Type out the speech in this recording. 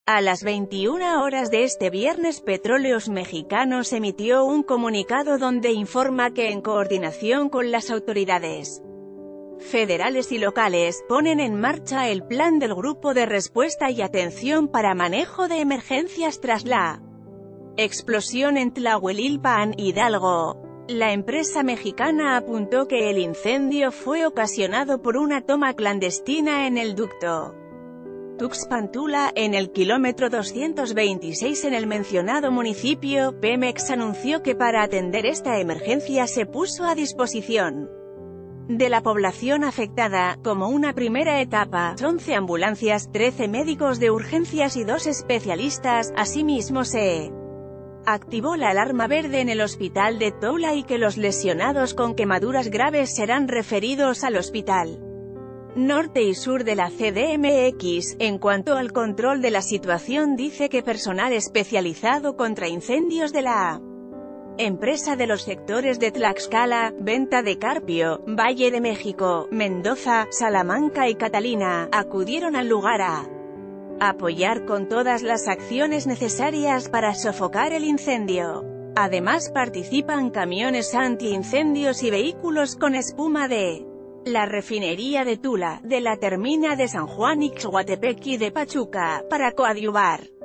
A las 21 horas de este viernes Petróleos Mexicanos emitió un comunicado donde informa que en coordinación con las autoridades federales y locales, ponen en marcha el plan del Grupo de Respuesta y Atención para Manejo de Emergencias tras la explosión en Tlahuelilpan, Hidalgo. La empresa mexicana apuntó que el incendio fue ocasionado por una toma clandestina en el ducto Tuxpan-Tula, en el kilómetro 226 en el mencionado municipio. Pemex anunció que para atender esta emergencia se puso a disposición de la población afectada, como una primera etapa, 11 ambulancias, 13 médicos de urgencias y 2 especialistas. Asimismo se activó la alarma verde en el hospital de Toula y que los lesionados con quemaduras graves serán referidos al hospital norte y sur de la CDMX. En cuanto al control de la situación, dice que personal especializado contra incendios de la empresa de los sectores de Tlaxcala, Venta de Carpio, Valle de México, Mendoza, Salamanca y Catalina, acudieron al lugar a apoyar con todas las acciones necesarias para sofocar el incendio. Además participan camiones antiincendios y vehículos con espuma de la refinería de Tula, de la termina de San Juan Ixhuatepec y de Pachuca, para coadyuvar